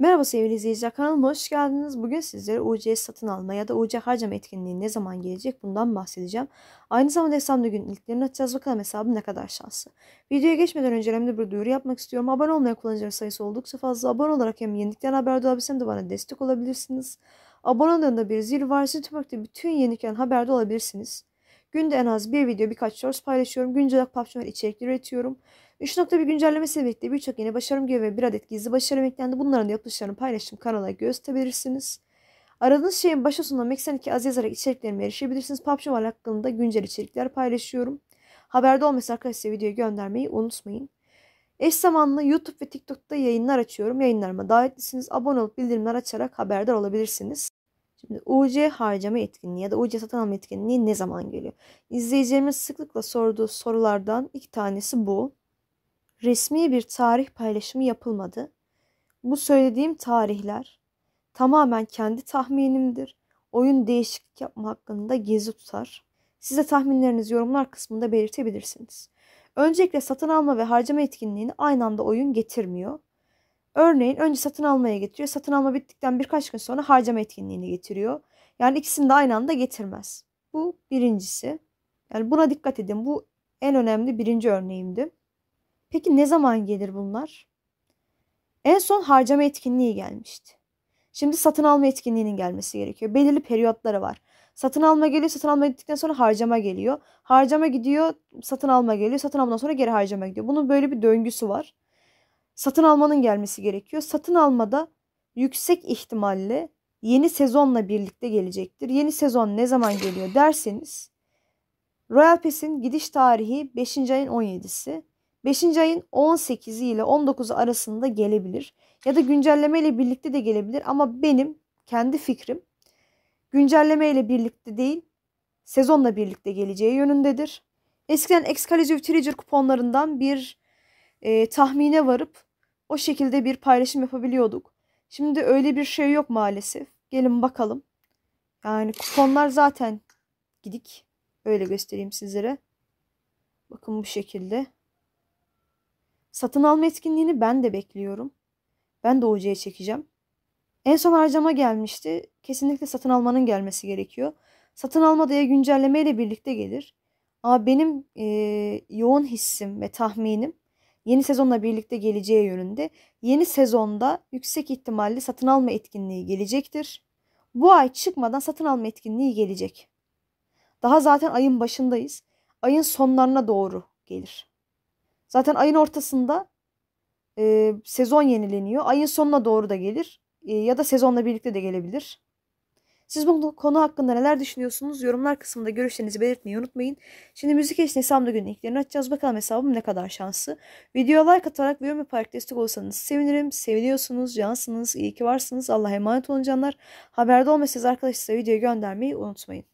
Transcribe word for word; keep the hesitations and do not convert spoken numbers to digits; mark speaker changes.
Speaker 1: Merhaba sevgili izleyiciler, kanalıma hoş geldiniz. Bugün sizlere U C satın alma ya da U C harcama etkinliği ne zaman gelecek bundan bahsedeceğim. Aynı zamanda hesabımda günün ilklerini açacağız. Bakalım hesabım ne kadar şanslı. Videoya geçmeden önce hem de bir duyuru yapmak istiyorum. Abone olmayan kullanıcıların sayısı oldukça fazla. Abone olarak hem yenilikten haberdar olabilsem de bana destek olabilirsiniz. Abone olduğunda bir zil var. Zil tıklamakta bütün yenilikten haberdar olabilirsiniz. Günde en az bir video, birkaç shorts paylaşıyorum. Güncel olarak P U B G içerikleri üretiyorum. üç nokta bir güncellemesiyle birlikte birçok yeni başarım gibi ve bir adet gizli başarım eklendi. Bunların da yapılışlarını paylaştım. Kanala gösterebilirsiniz. Aradığınız şeyin başa sonuna Meksen iki az yazarak içeriklerime erişebilirsiniz. P U B G Mobile hakkında güncel içerikler paylaşıyorum. Haberde olmasa arkadaşlar videoyu göndermeyi unutmayın. Eş zamanlı YouTube ve TikTok'ta yayınlar açıyorum. Yayınlarıma davetlisiniz. Abone olup bildirimler açarak haberdar olabilirsiniz. Şimdi U C harcama etkinliği ya da U C satın alma etkinliği ne zaman geliyor? İzleyicilerimin sıklıkla sorduğu sorulardan iki tanesi bu. Resmi bir tarih paylaşımı yapılmadı. Bu söylediğim tarihler tamamen kendi tahminimdir. Oyun değişiklik yapma hakkında gizli tutar. Size tahminlerinizi yorumlar kısmında belirtebilirsiniz. Öncelikle satın alma ve harcama etkinliğini aynı anda oyun getirmiyor. Örneğin önce satın almaya getiriyor. Satın alma bittikten birkaç gün sonra harcama etkinliğini getiriyor. Yani ikisini de aynı anda getirmez. Bu birincisi. Yani buna dikkat edin. Bu en önemli birinci örneğimdi. Peki ne zaman gelir bunlar? En son harcama etkinliği gelmişti. Şimdi satın alma etkinliğinin gelmesi gerekiyor. Belirli periyotları var. Satın alma geliyor, satın alma gittikten sonra harcama geliyor. Harcama gidiyor, satın alma geliyor. Satın almadan sonra geri harcama gidiyor. Bunun böyle bir döngüsü var. Satın almanın gelmesi gerekiyor. Satın almada yüksek ihtimalle yeni sezonla birlikte gelecektir. Yeni sezon ne zaman geliyor derseniz Royal Pass'in gidiş tarihi beşinci ayın on yedisi. beşinci ayın on sekizi ile on dokuzu arasında gelebilir. Ya da güncelleme ile birlikte de gelebilir. Ama benim kendi fikrim güncelleme ile birlikte değil, sezonla birlikte geleceği yönündedir. Eskiden Exclusive Treasure kuponlarından bir e, tahmine varıp o şekilde bir paylaşım yapabiliyorduk. Şimdi öyle bir şey yok maalesef. Gelin bakalım. Yani kuponlar zaten gidik. Öyle göstereyim sizlere. Bakın bu şekilde. Satın alma etkinliğini ben de bekliyorum. Ben de O C'ye çekeceğim. En son harcama gelmişti. Kesinlikle satın almanın gelmesi gerekiyor. Satın alma da ya güncelleme ile birlikte gelir. Ama benim e, yoğun hissim ve tahminim yeni sezonla birlikte geleceği yönünde. Yeni sezonda yüksek ihtimalle satın alma etkinliği gelecektir. Bu ay çıkmadan satın alma etkinliği gelecek. Daha zaten ayın başındayız. Ayın sonlarına doğru gelir. Zaten ayın ortasında e, sezon yenileniyor. Ayın sonuna doğru da gelir. E, ya da sezonla birlikte de gelebilir. Siz bu konu hakkında neler düşünüyorsunuz? Yorumlar kısmında görüşlerinizi belirtmeyi unutmayın. Şimdi müzik eşliğinde hesabımda günün ilklerini açacağız. Bakalım hesabım ne kadar şanslı. Videoya like atarak ve yorum yaparak destek olursanız sevinirim. Seviliyorsunuz, cansınız, iyi ki varsınız. Allah'a emanet olun canlar. Haberde olmasanız arkadaşlar videoyu göndermeyi unutmayın.